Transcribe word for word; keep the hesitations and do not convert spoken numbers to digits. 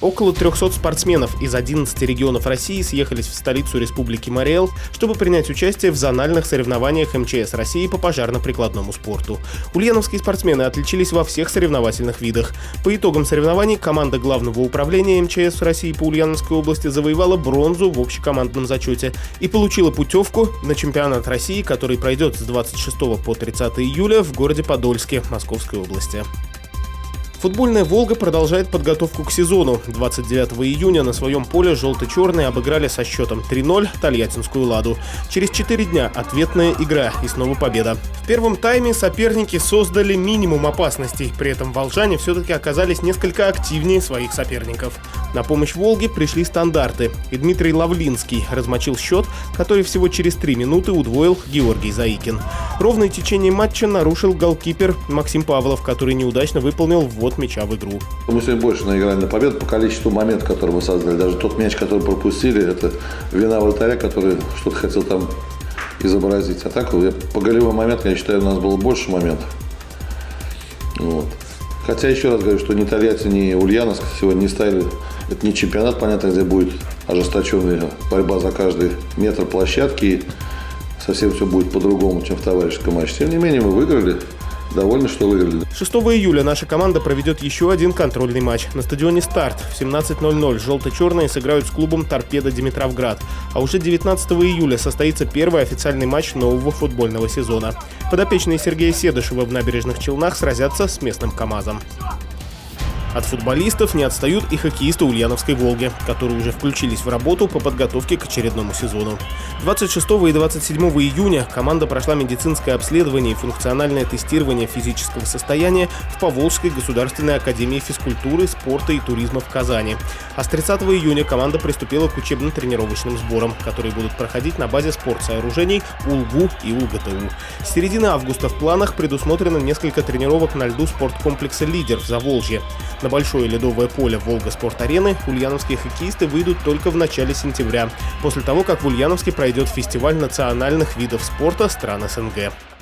Около трёхсот спортсменов из одиннадцати регионов России съехались в столицу Республики Марий-Эл, чтобы принять участие в зональных соревнованиях эм че эс России по пожарно-прикладному спорту. Ульяновские спортсмены отличились во всех соревновательных видах. По итогам соревнований команда Главного управления эм че эс России по Ульяновской области завоевала бронзу в общекомандном зачете и получила путевку на чемпионат России, который пройдет с двадцать шестого по тридцатое июля в городе Подольске Московской области. Футбольная «Волга» продолжает подготовку к сезону. двадцать девятого июня на своем поле желто-черные обыграли со счетом три ноль тольяттинскую «Ладу». Через четыре дня ответная игра и снова победа. В первом тайме соперники создали минимум опасностей, при этом волжане все-таки оказались несколько активнее своих соперников. На помощь «Волге» пришли стандарты, и Дмитрий Лавлинский размочил счет, который всего через три минуты удвоил Георгий Заикин. Ровное течение матча нарушил голкипер Максим Павлов, который неудачно выполнил ввод мяча в игру. Мы сегодня больше наиграли на победу по количеству моментов, которые мы создали. Даже тот мяч, который пропустили, это вина вратаря, который что-то хотел там изобразить. А так, по голевым моментам, я считаю, у нас было больше моментов. Вот. Хотя, еще раз говорю, что ни Тольятти, ни Ульяновск сегодня не ставили. Это не чемпионат, понятно, где будет ожесточенная борьба за каждый метр площадки. И совсем все будет по-другому, чем в товарищеском матче. Тем не менее, мы выиграли. Довольны, что выиграли. шестого июля наша команда проведет еще один контрольный матч. На стадионе «Старт» в семнадцать ноль ноль желто-черные сыграют с клубом «Торпедо Димитровград». А уже девятнадцатого июля состоится первый официальный матч нового футбольного сезона. Подопечные Сергея Седышева в Набережных Челнах сразятся с местным КамАЗом. От футболистов не отстают и хоккеисты Ульяновской «Волги», которые уже включились в работу по подготовке к очередному сезону. двадцать шестого и двадцать седьмого июня команда прошла медицинское обследование и функциональное тестирование физического состояния в Поволжской государственной академии физкультуры, спорта и туризма в Казани. А с тридцатого июня команда приступила к учебно-тренировочным сборам, которые будут проходить на базе спортсооружений УЛГУ и УЛГТУ. С середины августа в планах предусмотрено несколько тренировок на льду спорткомплекса «Лидер» в Заволжье. На большое ледовое поле Волга-спорт-арены ульяновские хоккеисты выйдут только в начале сентября, после того, как в Ульяновске пройдет фестиваль национальных видов спорта стран эс эн гэ.